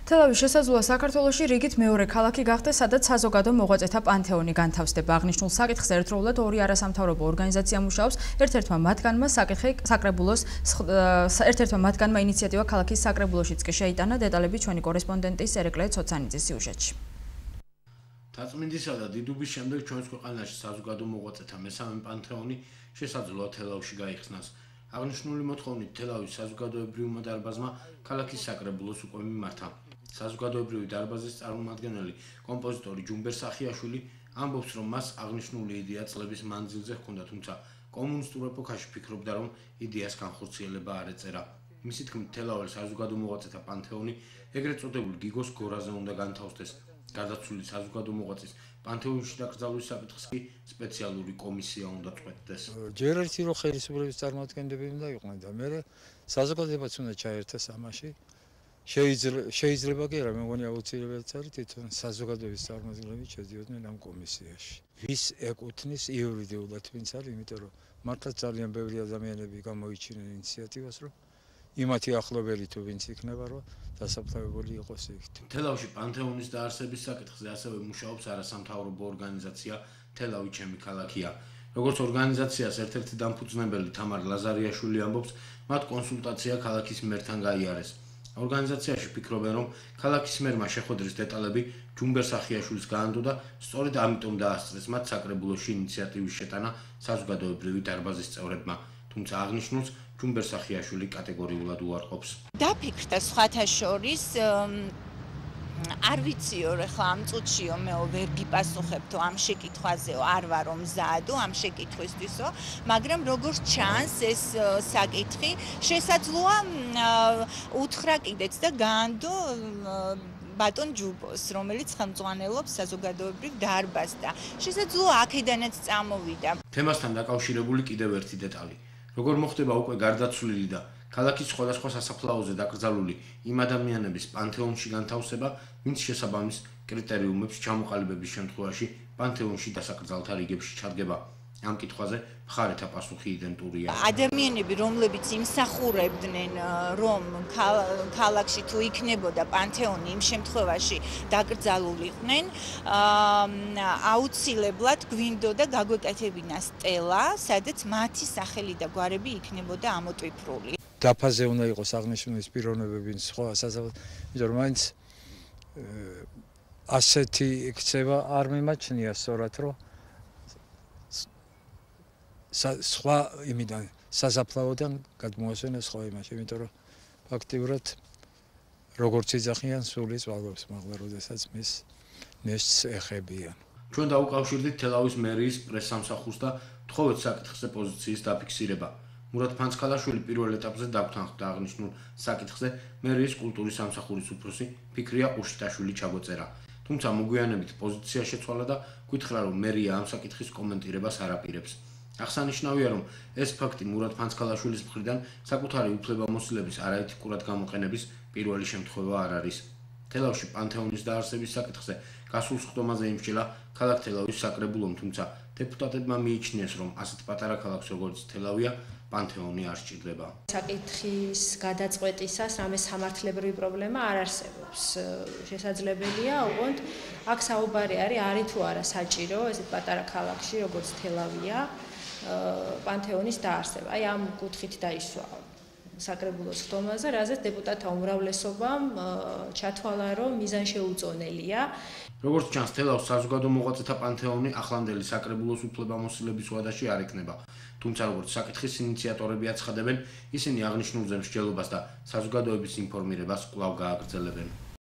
თელავის შესაძლოა საქართველოში რიგით მეორე ქალაქი გახდეს, სადაც საზოგადო მოღვაწეთა პანთეონი განთავსდება. აღნიშნულ საკითხზე ერთდროულად ორი არასამთავრობო ორგანიზაცია მუშაობს. ერთ-ერთმა მათგანმა ინიციატივა ქალაქის საკრებულოშიც კი შეიტანა. დეტალები ჩვენი კორესპონდენტის ერეკლე ცოცანიძის სიუჟეტში. დაწმინდისა და დიდუბის შემდეგ ჩვენს ქვეყანაში საზოგადო მოღვაწეთა მესამე პანთეონი შესაძლოა თელავში გაიხსნას. აღნიშნული მოთხოვნით თელავის საზოგადოებრივმა დარბაზმა ქალაქის საკრებულოს უკვე მიმართა. საზოგადოებრივი დარბაზის წარმომადგენელი კომპოზიტორი ჯუმბერ სახიაშვილი ამბობს, რომ მას აღნიშნული იდეა წლების მანძილზე ჰქონდა, თუმცა კომუნისტურ ეპოქაში ფიქრობდა, რომ იდეას განხორციელება არ ეწერა. მისი თქმით, თელავის საზოგადო მოღვაწეთა პანთეონი ეგრეთ წოდებულ გიგოს გორაზე უნდა განთავსდეს. გარდაცვლილი საზოგადო მოღვაწის პანთეონში დაკრძალვის საკითხს კი სპეციალური კომისია უნდა წყვეტდეს. ჯერ ერთი რო ხელისუფლების წარმომადგენლები უნდა იყვნენ და მე საზოგადოებაც უნდა ჩაერთეს ამაში. შეიძლება კი არა, მე მგონი აუცილებელიც არის თვითონ საზოგადოების წარმომადგენლები შედიოდნენ ამ კომისიაში. ვის ეკუთვნის იურიდიულად ვინც არის, იმიტომ რომ მართლა ძალიან ბევრი ადამიანები გამოიჩინენ ინიციატივას, რომ იმათი ახლობელი თუ ვინც იქნება, რომ დასაფლავებული იყოს იქით. თელავში პანთეონის დაარსების საკითხზე ასევე მუშაობს არასამთავრობო ორგანიზაცია თელავი ჩემი ქალაქია. როგორც ორგანიზაციას ერთ-ერთი დამფუძნებელი თამარ ლაზარიაშვილი ამბობს, მათ კონსულტაცია ქალაქის მერთან გაიარეს. ორგანიზაციაში ფიქრობენ, რომ ქალაქის მერმა შეხვედრის დეტალები ჯუმბერ სახიაშვილის გაანდო და სწორედ ამიტომ დაასწრეს მათ საკრებულოში ინიციატივის შეტანა საზოგადოებრივი დარბაზის წევრებმა. თუმცა აღნიშნულს ჯუმბერ სახიაშვილი კატეგორიულად უარყოფს. დაფიქრდა სხვათა შორის არ ვიციო, ახლა ამ წუთშიო მე ვერ გიპასუხებთო ამ შეკითხვაზეო, არ ვარო მზადო ამ შეკითხვისთვისო, მაგრამ როგორც ჩანს ეს საკითხი შესაძლოა უთხრა კიდეც და გაანდო ბატონ ჯუბოს, რომელიც ხელმძღვანელობს საზოგადოებრივ დარბაზს და შესაძლოა აქედანაც წამოვიდა. თემასთან დაკავშირებული კიდევ ერთი დეტალი. როგორ მოხდება უკვე გარდაცვლილი და ქალაქის სხვადასხვა სასაფლაოზე დაკრძალული იმ ადამიანების პანთეონში განთავსება, ვინც შესაბამის კრიტერიუმებს ჩამოყალიბების შემთხვევაში პანთეონში დასაკრძალთა რიგებში ჩადგება. ამ კითხვაზე მხარეთა პასუხი იდენტურია. ადამიანები, რომლებიც იმსახურებდნენ, რომ ქალაქში თუ იქნებოდა პანთეონი, იმ შემთხვევაში დაკრძალულიყვნენ, აუცილებლად გვინდოდა გაგვეკეთებინა სტელა, სადაც მათი სახელი და გვარები იქნებოდა ამოტვიფრული. დაფაზე უნდა იყოს აღნიშნული პიროვნებები სხვა სასაფლაოზე, იმიტომ რომ მაინც ასეთი ქცევა არ მიმაჩნია სწორად, რომ სხვა იმიდან სასაფლაოდან გადმოასვენეს სხვა იმაში, იმიტომ რომ ფაქტიურად როგორც იძახიან სული წვალობს, მაგრამ როდესაც მის ნესტს ეხებიან. ჩვენ დაუკავშირდით თელავის მერიის პრესსამსახურს და თხოვეთ საკითხზე პოზიციის დაფიქსირება. მურად ფანცხალაშვილი პირველ ეტაპზე დაგვთანხმდა აღნიშნულ საკითხზე მერიის კულტურის სამსახურის უფროსი ფიქრია ყუშიტაშვილი ჩაგვეწერა. თუმცა მოგვიანებით პოზიცია შეცვალა და გითხრა, რომ მერია ამ საკითხის კომენტირებას არ აპირებს. აღსანიშნავია, რომ ეს ფაქტი მურად ფანცხალაშვილის მხრიდან საკუთარი უფლებამოსილების არაეთიკურად გამოყენების პირველი შემთხვევა არ არის. თელავში პანთეონის დაარსების საკითხზე გასულ სხდომაზე იმსჯელა ქალაქ თელავის საკრებულომ, თუმცა დეპუტატებმა მიიჩნიეს, რომ ასეთ პატარა ქალაქს როგორც თელავია პანთეონი არ სჭირდება. საკითხის გადაწყვეტისას რამე სამართლებრივი პრობლემა არ არსებობს. შესაძლებელია, უყურთ, აქ საუბარი არის თუ არა საჭირო ესეთ პატარა ქალაქში, როგორც თელავია, პანთეონის დაარსება. აი ამ კუთხით დაისვა საკრებულოს სხდომაზე, რაზეც დეპუტატთა უმრავლესობამ ჩათვალა, რომ მიზანშეუწონელია. როგორც ჩანს, თელავის საზოგადო მოღვაწეთა პანთეონი ახლანდელი საკრებულოს უფლებამოსილების ვადაში არ ექნება. თუმცა როგორც საკითხის ინიციატორები აცხადებენ, ისინი აღნიშნულ მსჯელობას და საზოგადოების ინფორმირებას კვლავ გააგრძელებენ.